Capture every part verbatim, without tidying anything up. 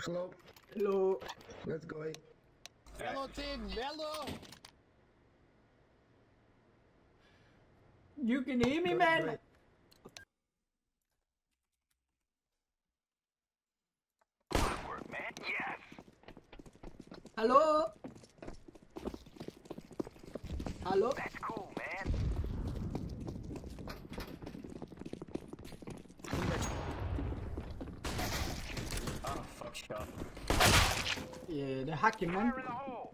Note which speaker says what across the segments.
Speaker 1: Hello.
Speaker 2: Hello.
Speaker 1: Let's go. Eh?
Speaker 3: Hello team, hello!
Speaker 2: You can hear me,
Speaker 1: Go,
Speaker 2: man.
Speaker 1: go, eh?
Speaker 4: Work, man. Yes.
Speaker 2: Hello. Hello.
Speaker 4: That's cool, man.
Speaker 3: Oh, fuck shot.
Speaker 2: Yeah, they're hacking, man.
Speaker 4: Fire in the hole.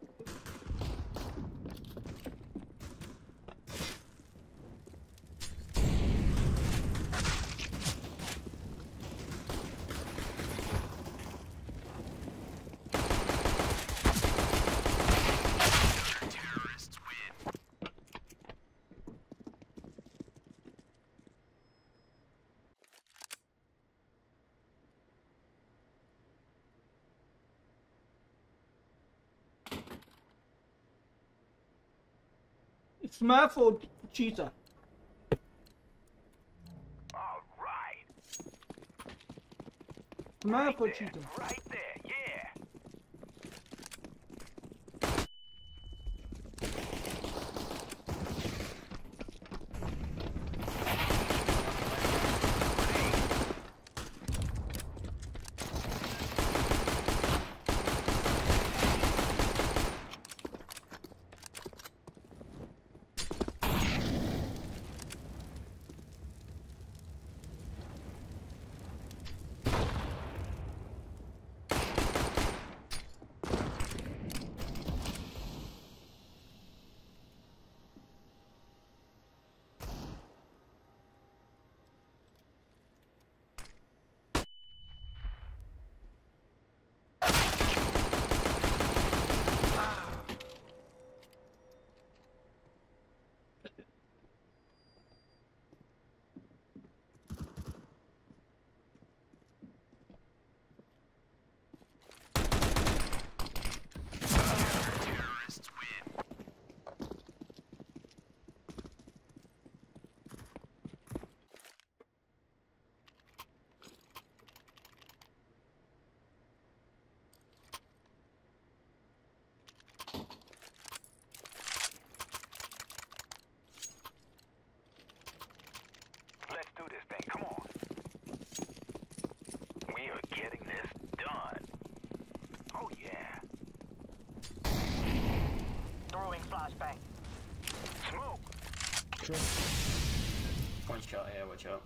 Speaker 2: It's Smurf or Cheetah?
Speaker 4: All right.
Speaker 2: Smurf or
Speaker 4: There,
Speaker 2: Cheetah?
Speaker 4: right there. Yeah. Let's do this thing. Come on. We are getting this done. Oh, yeah.
Speaker 5: Throwing flashbang.
Speaker 4: Smoke.
Speaker 1: Sure.
Speaker 3: One shot here, watch out.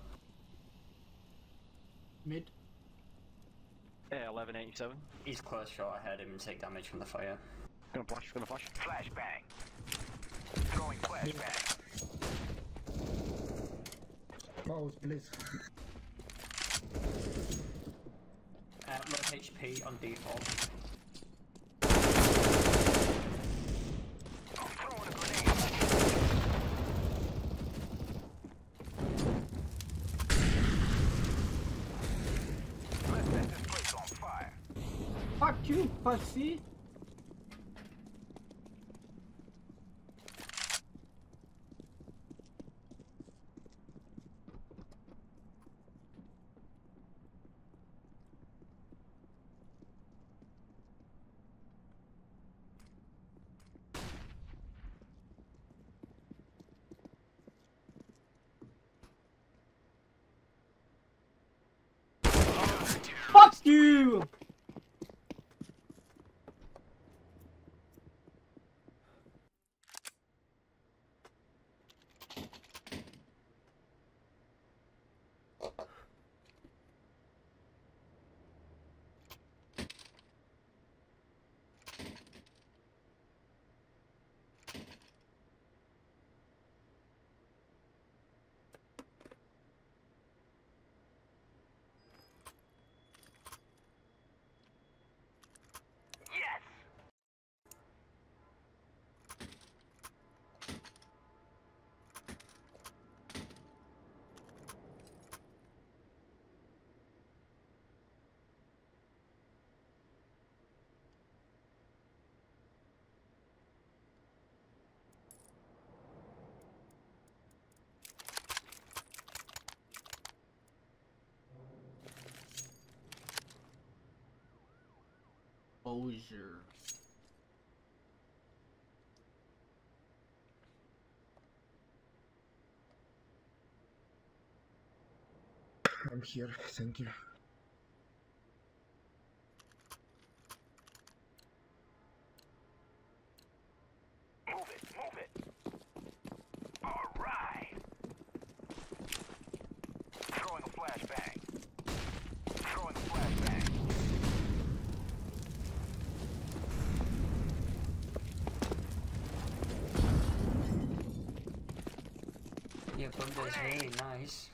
Speaker 2: Mid.
Speaker 6: Yeah, eleven eighty-seven.
Speaker 3: He's close shot, I heard him take damage from the fire.
Speaker 6: Gonna flash, gonna flash.
Speaker 4: Flashbang. Throwing flashbang.
Speaker 1: Mouse, please.
Speaker 3: Uh, low H P on default.
Speaker 4: I'm throwing a grenade. Let's set this place on fire.
Speaker 2: Fuck you, pussy. Fuck you! Exposure.
Speaker 1: I'm here, thank you.
Speaker 4: Move it, move it. All right. Throwing a flashbang. Throwing a flashbang.
Speaker 3: Your bundle is really nice.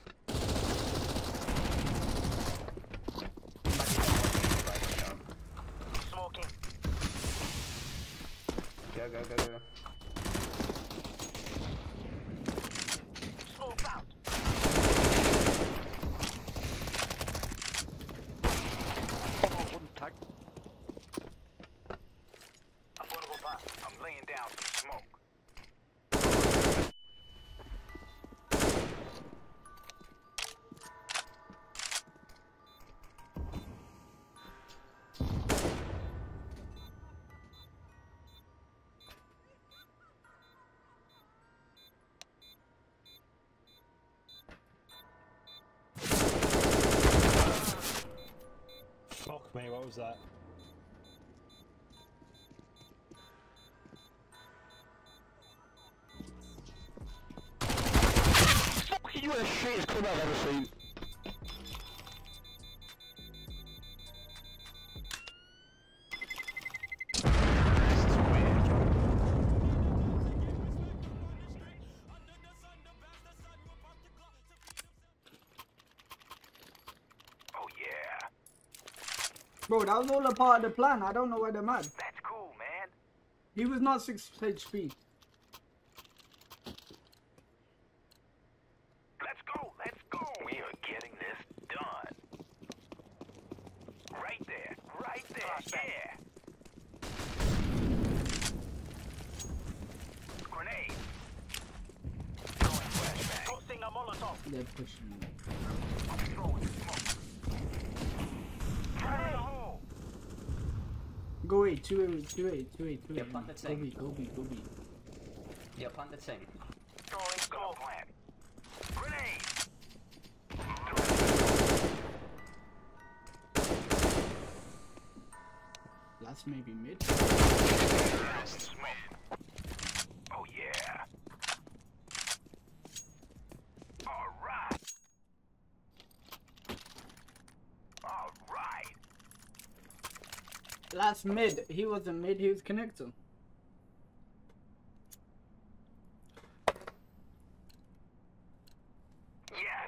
Speaker 5: Smoking.
Speaker 3: Go, go, go, go.
Speaker 5: Smoke out.
Speaker 6: Oh, one tag.
Speaker 4: Affordable pop. I'm laying down some smoke.
Speaker 7: Fuck me, what was that?
Speaker 6: Fuck you, the shittiest club I've ever seen.
Speaker 4: Oh yeah.
Speaker 2: Bro, that was all a part of the plan. I don't know why they're mad.
Speaker 4: That's cool, man.
Speaker 2: He was not six H P.
Speaker 4: Let's go, let's go. We are getting this done. Right there, right there, yeah. Grenade. Throwing flashbang.
Speaker 5: Tossing a Molotov.
Speaker 2: They're pushing me.
Speaker 4: I'm throwing smoke. Fire in the hole.
Speaker 2: Go A, two A, two A, two A, two A.
Speaker 3: Yeah, plant the
Speaker 2: Go
Speaker 3: tank.
Speaker 2: B, go B, go B.
Speaker 3: Yeah, plant the thing.
Speaker 5: Throwing
Speaker 4: Go
Speaker 5: smoke.
Speaker 4: plant. Grenade.
Speaker 2: Last maybe mid.
Speaker 4: Throwing smoke. Oh yeah. All right. All right.
Speaker 2: Last mid. He wasn't mid, he was connector.
Speaker 4: Yes.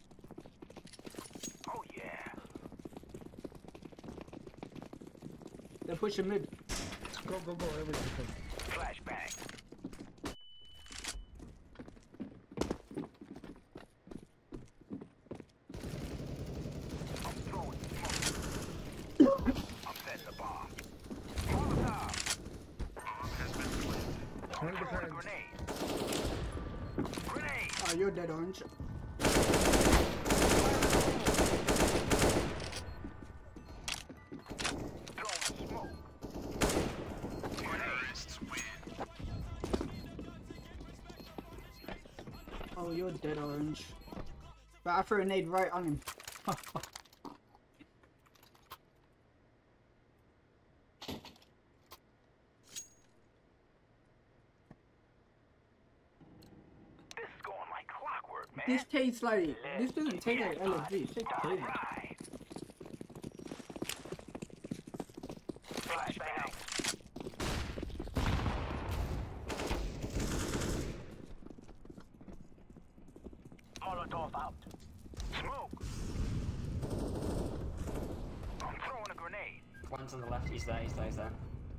Speaker 4: Oh yeah.
Speaker 2: They're pushing mid.
Speaker 1: Go, go, go, everything.
Speaker 4: Flashbang. I'm throwing smoke. I'm setting the bomb. Molotov. Bomb has been planted. I'm
Speaker 1: One
Speaker 4: throwing a
Speaker 1: behind.
Speaker 4: grenade. Grenade.
Speaker 2: Oh, you're dead, Orange.
Speaker 4: Throwing smoke. Grenades win.
Speaker 2: Oh, you're dead, Orange. But I threw a nade right on him.
Speaker 4: This is going like clockwork, man.
Speaker 2: This tastes like. This doesn't taste like L S G. It tastes
Speaker 4: All
Speaker 2: crazy.
Speaker 4: right. Flashbang.
Speaker 5: Molotov out.
Speaker 4: Smoke. I'm throwing a grenade.
Speaker 3: One's on the left, he's there, he's there, he's there.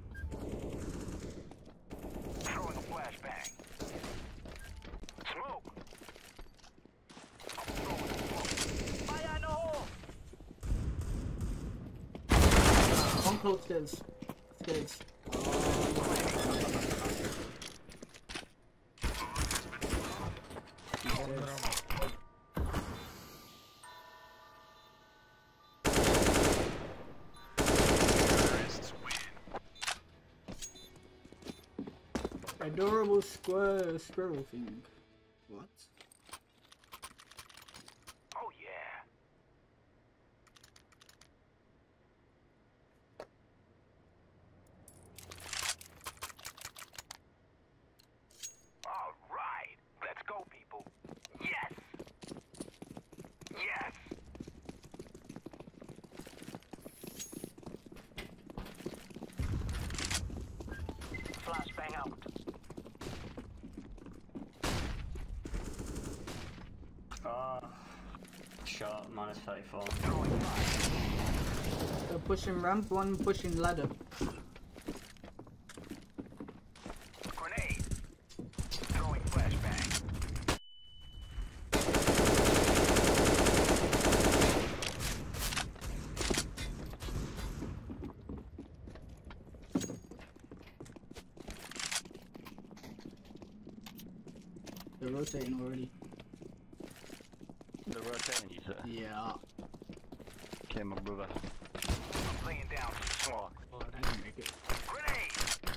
Speaker 4: Throwing a flashbang. Smoke. I'm throwing a smoke.
Speaker 5: Fire in the hole.
Speaker 2: One close stairs. Stairs.
Speaker 1: One around.
Speaker 2: Adorable square squirrel thing. What?
Speaker 4: Oh yeah. All right. Let's go, people. Yes. Yes.
Speaker 5: Flashbang out.
Speaker 3: Oh. Shot, minus thirty-four.
Speaker 4: Throwing fire.
Speaker 2: They're pushing ramp, one pushing ladder.
Speaker 4: Grenade. Throwing flashbang.
Speaker 2: They're rotating already.
Speaker 6: The rotating, you said.
Speaker 2: Yeah.
Speaker 6: Okay, my brother.
Speaker 4: I'm laying down some smoke.
Speaker 2: Oh, that didn't make it.
Speaker 4: Grenade.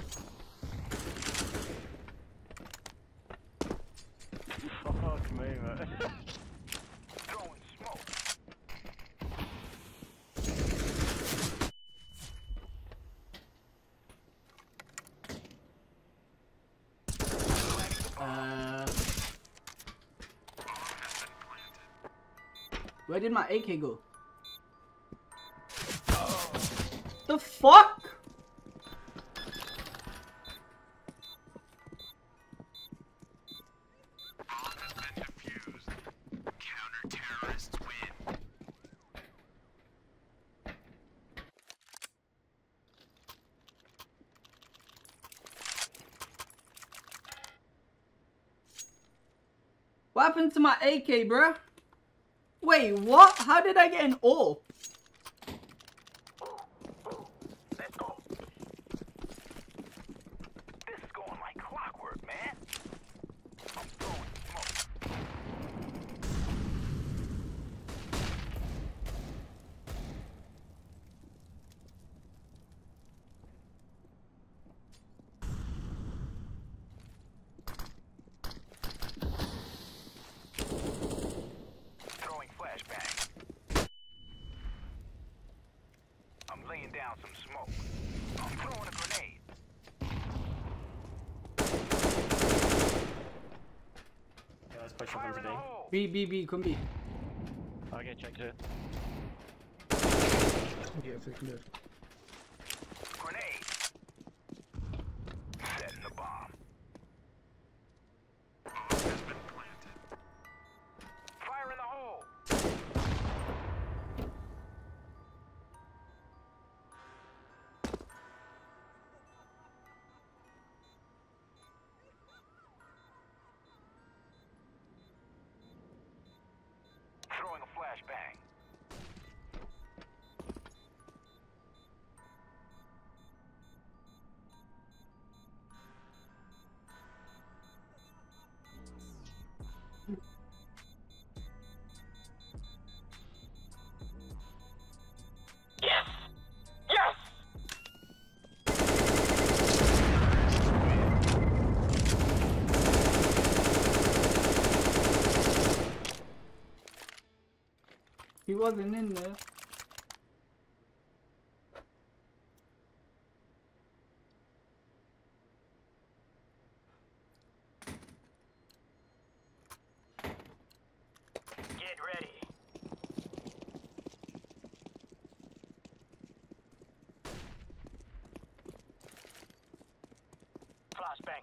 Speaker 6: Fuck me, man.
Speaker 4: Throwing smoke.
Speaker 2: Uh. Where did my A K go? The fuck? What happened to my A K, bruh? Wait, what? How did I get an all?
Speaker 4: Let's go. This is going like clockwork, man. I'm throwing smoke. Throwing flashbang. I'm laying down some smoke. I'm throwing a grenade.
Speaker 3: Yeah, let's push up
Speaker 4: Fire
Speaker 3: into
Speaker 4: in
Speaker 3: B.
Speaker 4: the hole.
Speaker 2: B, B, B, come B.
Speaker 6: Okay, check two.
Speaker 1: Yeah, it's clear.
Speaker 4: Grenade. Setting the bomb. Fire in the hole. Throwing a flashbang.
Speaker 5: Yes! Yes!
Speaker 2: He wasn't in there.
Speaker 5: Get ready. Flashbang.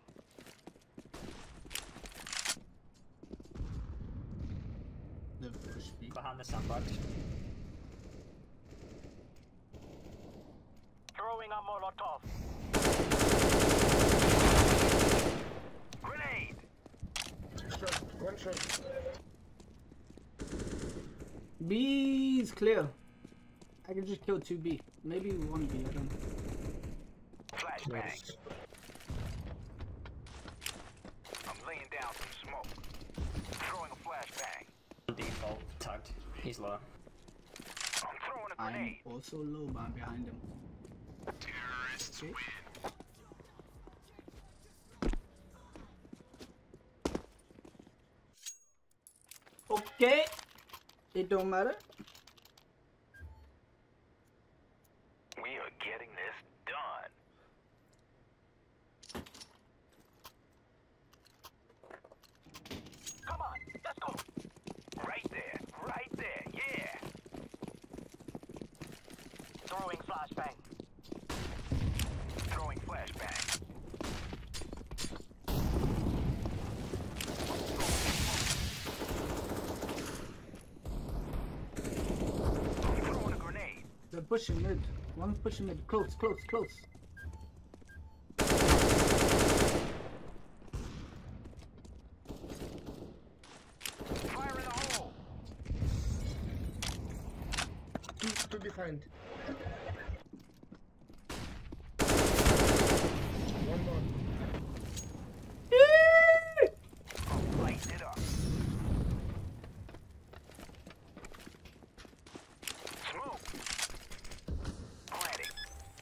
Speaker 2: The push B.
Speaker 3: Behind the sandbags.
Speaker 5: Throwing a Molotov.
Speaker 4: Grenade.
Speaker 1: Shot, one shot.
Speaker 2: B's clear. I can just kill two B. Maybe one B, I don't know.
Speaker 4: Flashbang.
Speaker 1: Nice.
Speaker 4: I'm laying down some smoke. Throwing a flashbang.
Speaker 3: Default, tagged. He's low.
Speaker 4: I'm throwing a
Speaker 2: I'm
Speaker 4: grenade.
Speaker 2: also low, but I'm behind him.
Speaker 4: Terrorists
Speaker 2: Okay.
Speaker 4: win.
Speaker 2: okay. It don't matter.
Speaker 4: We are getting this done.
Speaker 5: Come on, let's go.
Speaker 4: Right there, right there, yeah.
Speaker 5: Throwing flashbang.
Speaker 4: Throwing flashbang. Throwing a grenade.
Speaker 2: They're pushing mid. One's pushing mid. Close, close, close.
Speaker 4: Fire in the hole.
Speaker 1: Two, two behind. One more.
Speaker 4: Light it up. Smoke. Planting.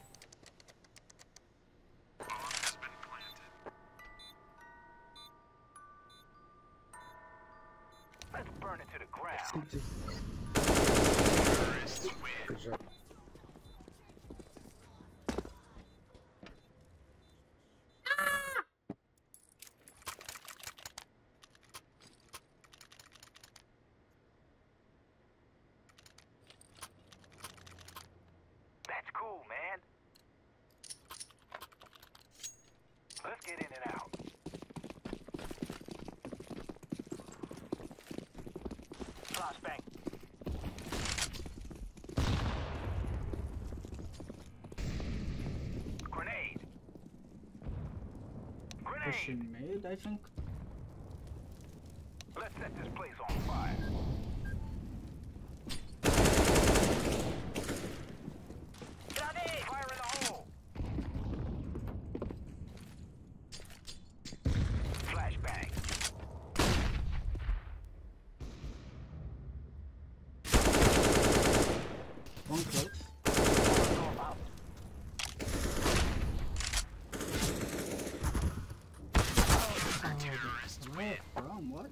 Speaker 4: Let's burn it to the ground.
Speaker 1: City. Good job.
Speaker 4: That's cool, man. Let's get in and out.
Speaker 5: Flashbang.
Speaker 4: Grenade. Grenade.
Speaker 2: Pushing mid, I think.
Speaker 4: Let's set this place on fire.
Speaker 5: Grenade.
Speaker 4: Fire in the hole. Flashbang.
Speaker 2: One close. Oh, from what?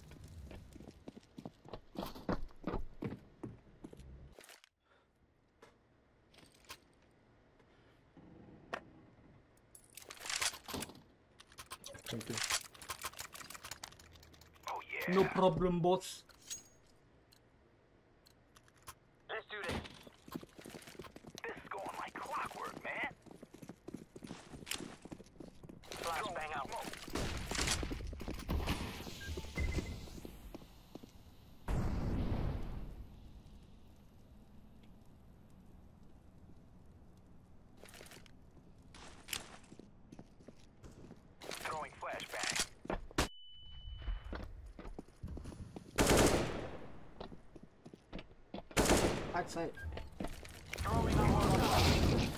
Speaker 1: Thank you.
Speaker 4: Oh yeah.
Speaker 2: No problem, boss.
Speaker 5: Let's do this.
Speaker 4: This is going like clockwork, man.
Speaker 5: Flashbang out.
Speaker 4: Smoke. Throwing flashbang.
Speaker 2: Backside.
Speaker 5: Throwing a Molotov.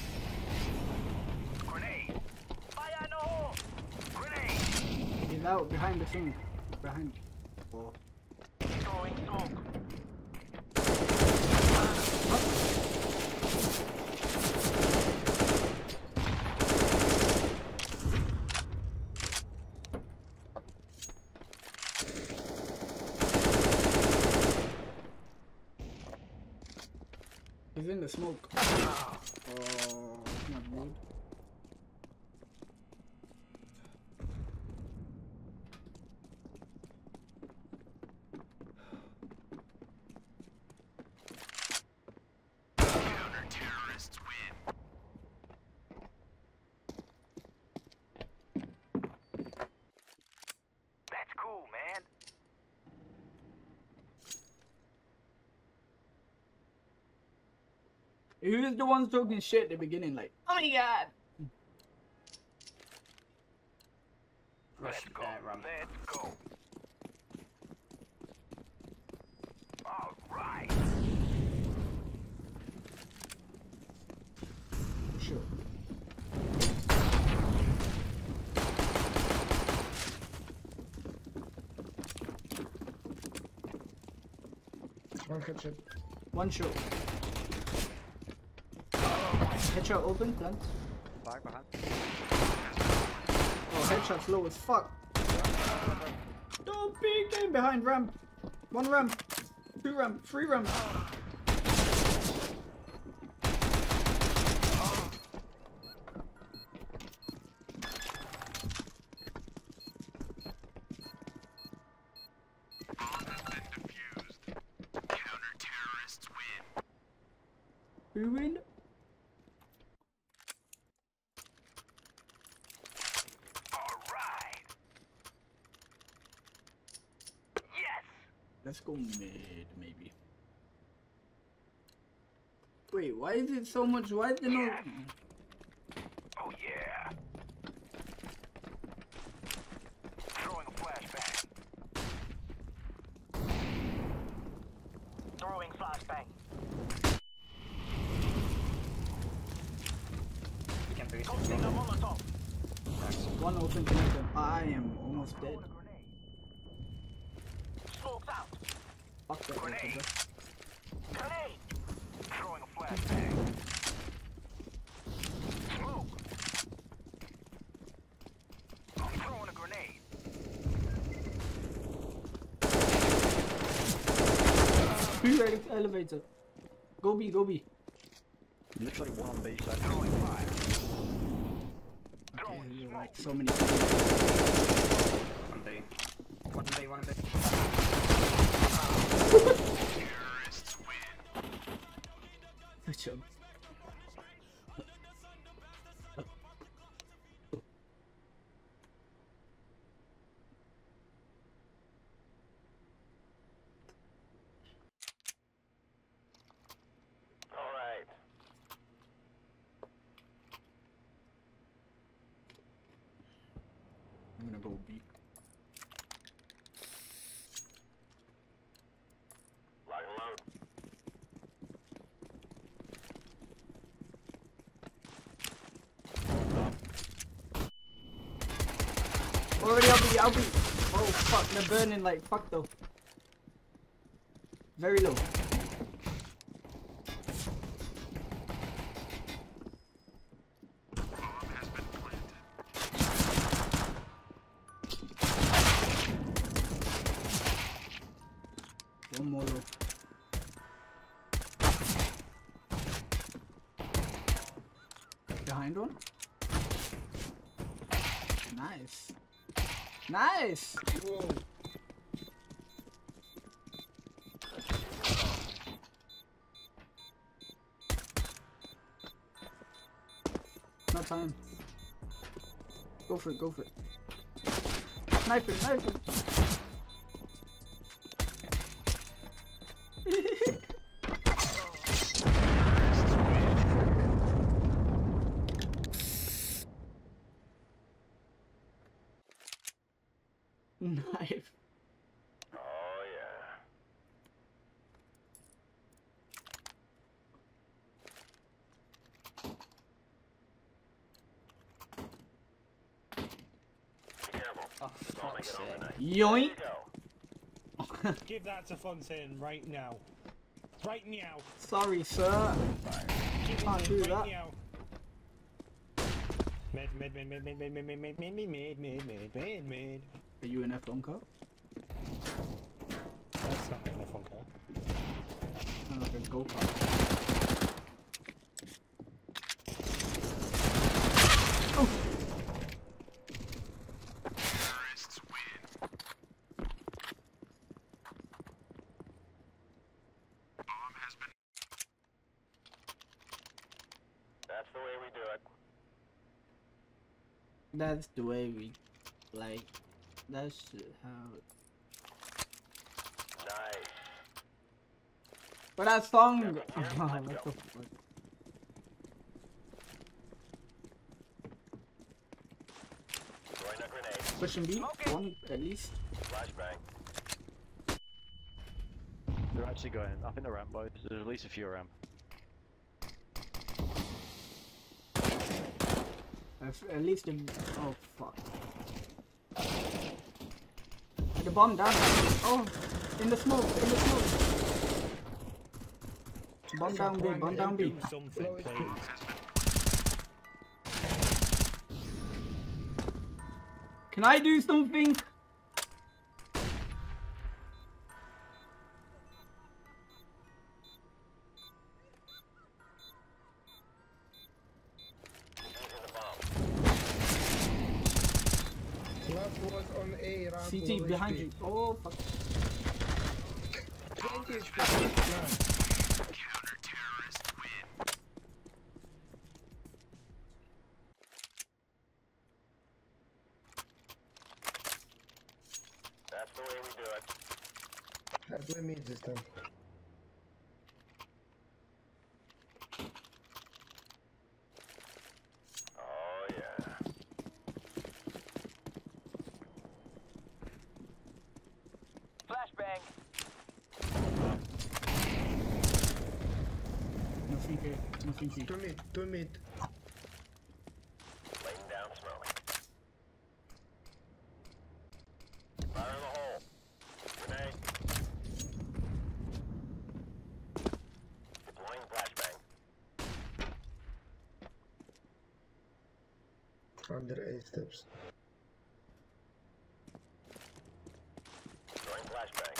Speaker 4: Grenade.
Speaker 5: Fire in the hole.
Speaker 4: Grenade.
Speaker 2: He's out behind the thing. Behind. Oh.
Speaker 5: Throwing smoke.
Speaker 2: He's in the smoke. Oh, not good.
Speaker 4: Counter-terrorists win. That's cool, man.
Speaker 2: Who's the ones talking shit at the beginning? Like, oh my god.
Speaker 4: Let's
Speaker 3: Rush
Speaker 4: go.
Speaker 3: there, run.
Speaker 4: Let's go. All right.
Speaker 2: Sure.
Speaker 1: One headshot.
Speaker 2: One shot. Headshot open, plant.
Speaker 6: Back behind.
Speaker 2: Oh, headshot's low as fuck. Don't peek in behind ramp. One ramp. Two ramp. Three ramp. Who win?
Speaker 4: Alright. Yes.
Speaker 2: Let's go mid, maybe. Wait, why is it so much? Why is there no?
Speaker 4: Oh yeah. Throwing a flashbang.
Speaker 5: Throwing flashbang.
Speaker 3: You can boost
Speaker 5: Tossing
Speaker 3: it.
Speaker 5: a Molotov.
Speaker 2: One open connector. I am almost dead.
Speaker 5: Smokes out.
Speaker 2: Fuck that open.
Speaker 5: Grenade.
Speaker 4: Throwing a flashbang. Smoke. I'm throwing a grenade.
Speaker 2: Three right elevator. Go B, go B.
Speaker 6: Literally one B side.
Speaker 4: Throwing fire.
Speaker 2: Okay,
Speaker 4: Throwing
Speaker 2: you're
Speaker 4: smoke.
Speaker 2: right. So many.
Speaker 3: One B. One B, one B.
Speaker 4: Terrorists win.
Speaker 2: Good job.
Speaker 5: Alright.
Speaker 2: I'm gonna go B.
Speaker 5: Lock and load.
Speaker 2: Already I'll be, I'll be. Oh fuck, they're burning like fuck though. Very low. One more low. Behind one. Nice. Nice!
Speaker 1: Whoa.
Speaker 2: No time. Go for it, go for it. Sniper, sniper! Knife.
Speaker 5: Oh yeah. Be careful.
Speaker 3: Oh, fuck's sake.
Speaker 2: Yoink!
Speaker 5: Go.
Speaker 7: Give that to Fontaine right now. Right now.
Speaker 2: Sorry, sir.
Speaker 7: Give
Speaker 2: Can't
Speaker 7: it
Speaker 2: do
Speaker 7: right
Speaker 2: that.
Speaker 7: now. Mid, mid, mid, mid, mid, mid, mid, mid, mid, mid, mid, mid, mid, mid, mid.
Speaker 2: Are you in F one car?
Speaker 7: That's not enough on car.
Speaker 2: I'm like a go-kart. Oh!
Speaker 4: Terrorists win. Bomb has been.
Speaker 5: That's the way we do it.
Speaker 2: That's the way we like. That's how.
Speaker 5: Nice.
Speaker 2: But that song.
Speaker 5: Yeah, but here,
Speaker 2: Oh,
Speaker 5: let's
Speaker 2: what
Speaker 5: go.
Speaker 2: the fuck?
Speaker 5: Throwing a grenade.
Speaker 2: Pushing B.
Speaker 5: Smoking.
Speaker 2: One at least.
Speaker 5: Flashbang.
Speaker 6: They're actually going. I think they're ramp both. There's at least a few ramp.
Speaker 2: At at least in. Oh fuck. The bomb down. Oh, in the smoke. In the smoke. Bomb down B. Bomb down B.
Speaker 7: Do something, please.
Speaker 2: Can I do something?
Speaker 1: One A ramp.
Speaker 2: C T
Speaker 1: low
Speaker 2: behind
Speaker 1: H P.
Speaker 2: you. Oh fuck.
Speaker 1: twenty H P. Nice.
Speaker 5: That's the way we do it.
Speaker 1: I play mid this time.
Speaker 5: Oh yeah.
Speaker 4: Flashbang.
Speaker 2: Nothing here. Nothing here.
Speaker 1: Two mid. Two mid.
Speaker 5: Laying down smoke. Fire in the hole. Grenade. Deploying flashbang.
Speaker 1: Under eight steps.
Speaker 5: Throwing flashbang.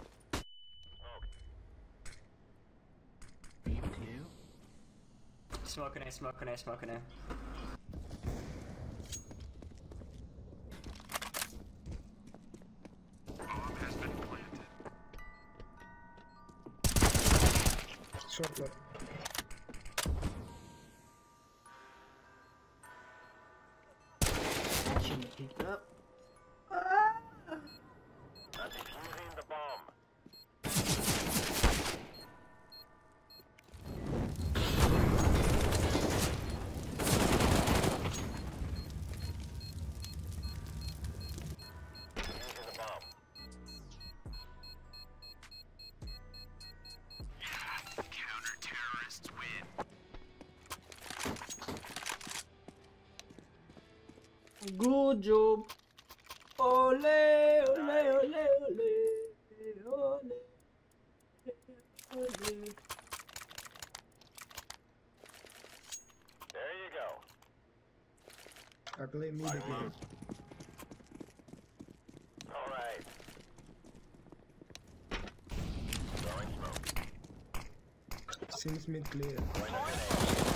Speaker 5: Smoke.
Speaker 3: Smoking A, smoking A, smoking A.
Speaker 1: Short left.
Speaker 2: Shouldn't pick up.
Speaker 5: I'm defusing the bomb. Defusing the bomb. Counter-terrorists win.
Speaker 2: Good job. Ole, ole, ole, ole, ole, ole.
Speaker 5: There you go.
Speaker 1: I play mid again.
Speaker 5: All right. Throwing smoke.
Speaker 1: Seems mid clear.
Speaker 5: Throwing a grenade.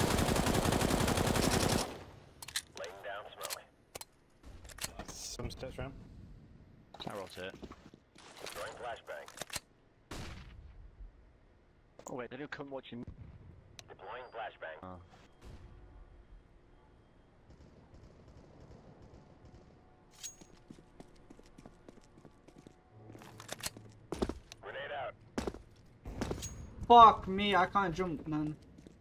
Speaker 5: Laying down smoke.
Speaker 7: Some steps round.
Speaker 6: I rotate.
Speaker 5: Throwing flashbang.
Speaker 6: Oh wait, they didn't come watching.
Speaker 5: Deploying flashbang.
Speaker 6: Oh.
Speaker 5: Grenade out.
Speaker 2: Fuck me, I can't jump, man.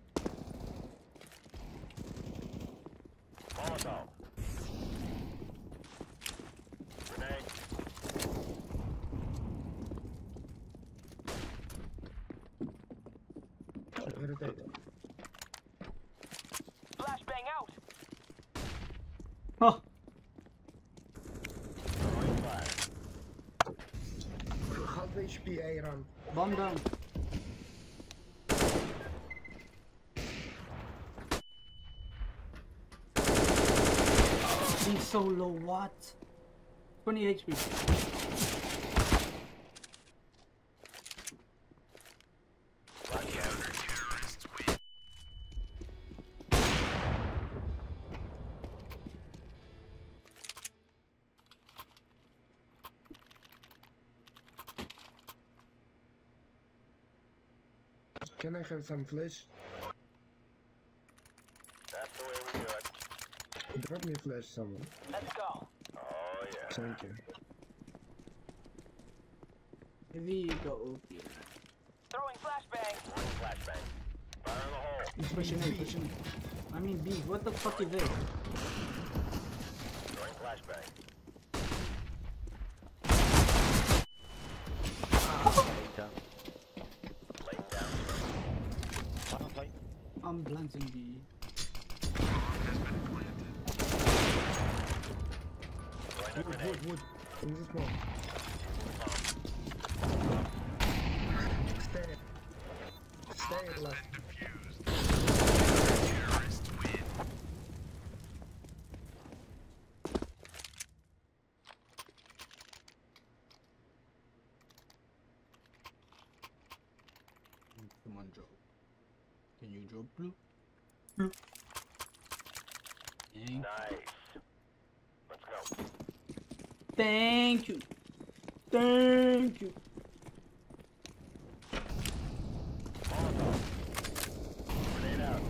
Speaker 5: Molotov. Grenade.
Speaker 1: Rotate.
Speaker 4: Flashbang out.
Speaker 2: Huh.
Speaker 5: Throwing fire.
Speaker 1: Half H P A ramp.
Speaker 2: Bomb down. He's so low, what? twenty H P.
Speaker 5: Counter-terrorists win.
Speaker 1: Can I have some flash?
Speaker 5: That's the way we do it.
Speaker 1: Drop me flash someone.
Speaker 4: Let's go.
Speaker 5: Oh yeah.
Speaker 1: Thank you.
Speaker 2: Maybe you got O P.
Speaker 4: Throwing flashbang.
Speaker 5: Throwing flashbang. Fire in the hole.
Speaker 2: He's pushing A, pushing A. I mean B, what the fuck is there?
Speaker 5: Throwing flashbang.
Speaker 6: Down.
Speaker 5: Laying down smoke.
Speaker 6: Final plate.
Speaker 2: I'm planting B.
Speaker 5: Throwing a
Speaker 1: Wood,
Speaker 5: grenade.
Speaker 1: wood, wood. In this one. Stay. Stay at last.
Speaker 2: Come on, drop. Can you drop blue? Blue. Dang.
Speaker 5: Nice. Let's go.
Speaker 2: Thank you. Thank you.
Speaker 5: Grenade out.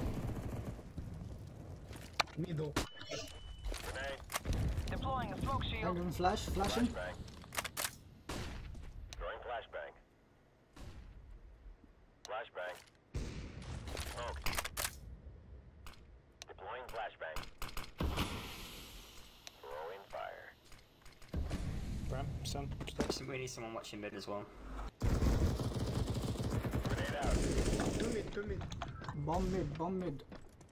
Speaker 1: Middle.
Speaker 5: Grenade.
Speaker 4: Deploying a smoke shield.
Speaker 2: Random flash, flashing.
Speaker 5: Flashbang. Throwing flashbang. Flashbang. Smoke. Deploying flashbang. Throwing fire.
Speaker 7: Ram, some.
Speaker 3: So we need someone watching mid as well.
Speaker 5: Grenade out.
Speaker 1: Two mid, two mid.
Speaker 2: Bomb mid, bomb mid.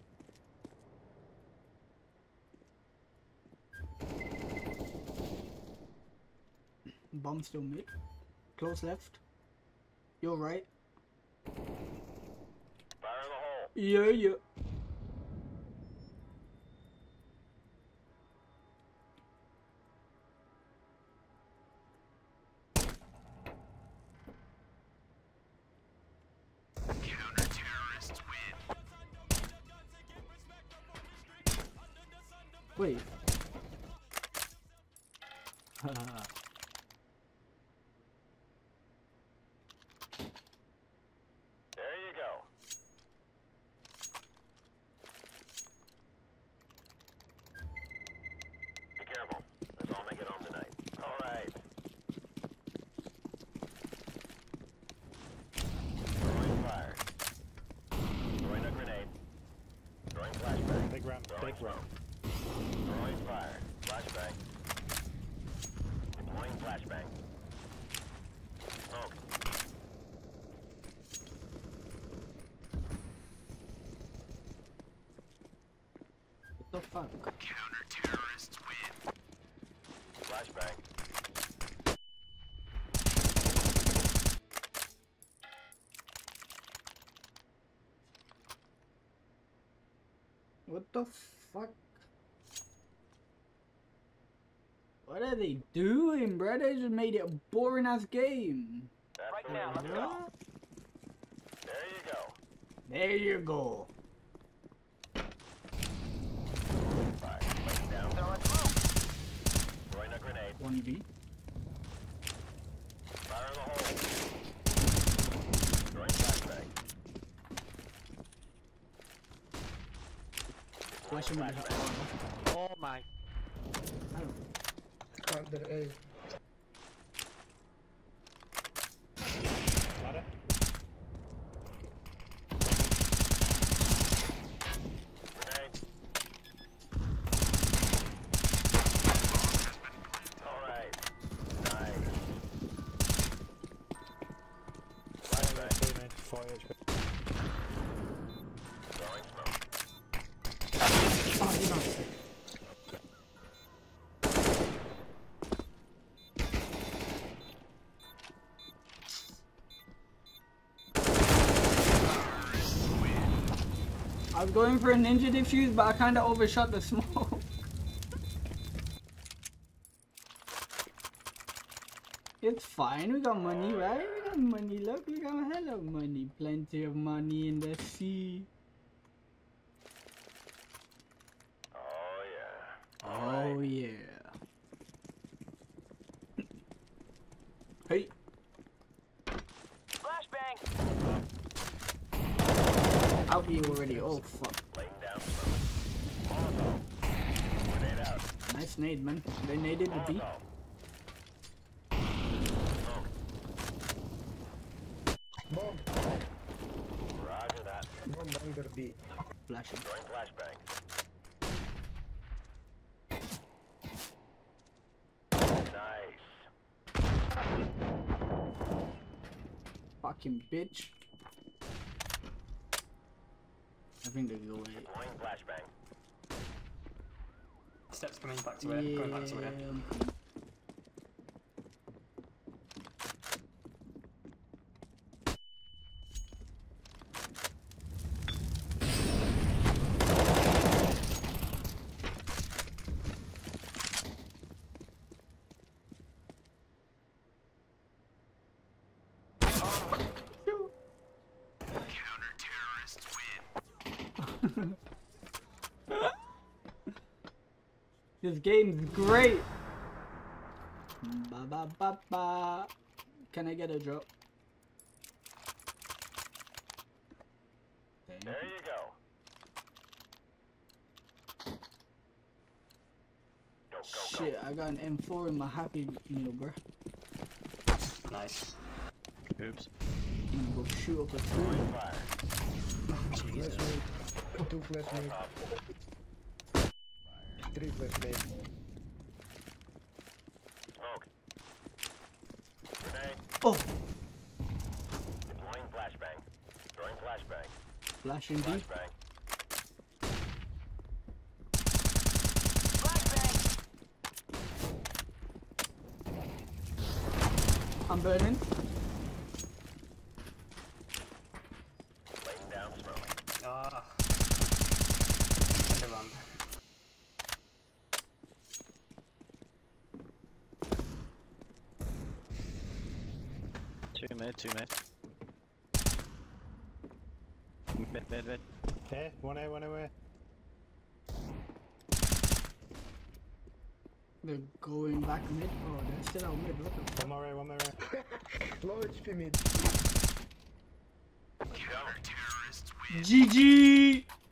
Speaker 2: Bomb still mid. Close left. You're right.
Speaker 5: Fire in the hole.
Speaker 2: Yeah, yeah. Wait.
Speaker 5: There you go. Be careful. Let's all make it home tonight. All right. Throwing fire. Throwing a grenade. Throwing flashbang.
Speaker 7: Big ram,
Speaker 5: Throwing
Speaker 7: big ram.
Speaker 5: smoke. Throwing fire. Flashbang. Deploying flashbang. Smoke.
Speaker 2: What the fuck?
Speaker 5: Flashbang.
Speaker 2: What the fuck? What are they doing, bro? They just made it a boring ass game.
Speaker 5: That's
Speaker 4: Right
Speaker 5: the
Speaker 4: now,
Speaker 5: way
Speaker 4: let's
Speaker 5: to
Speaker 4: go.
Speaker 5: go. There you go.
Speaker 2: There you go.
Speaker 5: Fire. Laying down.
Speaker 4: Throwing smoke.
Speaker 5: Throwing a grenade.
Speaker 2: one v.
Speaker 5: Fire in the hole. Throwing flashbang.
Speaker 2: Flashing with the
Speaker 5: Flashbang.
Speaker 6: Oh my.
Speaker 1: Under A.
Speaker 7: Ladder.
Speaker 5: Grenade. All right. Nice. Flashbang.
Speaker 7: Two mid, four H P.
Speaker 5: Throwing smoke.
Speaker 2: Oh, you know. I was going for a ninja defuse, but I kind of overshot the smoke. It's fine, we got money, right? We got money, look, we got hella money. Plenty of money in the sea.
Speaker 5: Oh yeah.
Speaker 2: Oh yeah. Hey.
Speaker 4: Flashbang.
Speaker 2: Out here already, oh fuck.
Speaker 5: Laying down smoke. Molotov. Grenade out.
Speaker 2: Nice nade, man. They naded the beat.
Speaker 5: Molotov. Smoke.
Speaker 1: Bomb.
Speaker 5: Roger that.
Speaker 1: Bomb under B.
Speaker 2: Flashing.
Speaker 5: Throwing flashbang. Nice.
Speaker 2: Fucking bitch. I think they go away.
Speaker 5: Deploying flashbang.
Speaker 3: Steps coming back to it, going back to it.
Speaker 2: Yeah. This game's great. Ba ba ba ba. Can I get a drop? Thank
Speaker 5: There
Speaker 2: you.
Speaker 5: you go. Go, go, go.
Speaker 2: Shit, I got an M four in my Happy Meal, bro.
Speaker 3: Nice.
Speaker 6: Oops.
Speaker 2: I'm gonna go shoot up a tree.
Speaker 5: Fire.
Speaker 1: Flash
Speaker 3: Jesus.
Speaker 1: mid. Two flash mid. Three flash mid.
Speaker 5: Smoke. Grenade.
Speaker 2: Oh,
Speaker 5: Deploying flashbang. Throwing flashbang.
Speaker 2: flashing deep.
Speaker 5: Flashbang.
Speaker 2: I'm burning.
Speaker 5: Laying down smoke.
Speaker 3: Ah. Under ramp.
Speaker 6: Two mid, two mid. Mid, mid, mid.
Speaker 7: Here, one A, one away.
Speaker 2: They're going back mid. Oh, they're still out mid. What the fuck?
Speaker 7: One more A, one more A.
Speaker 1: Low H P mid.
Speaker 2: G G!